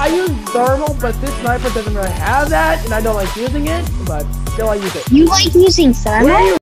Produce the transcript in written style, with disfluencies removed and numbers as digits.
I use thermal, but this sniper doesn't really have that, and I don't like using it, but still I use it. You like using thermal?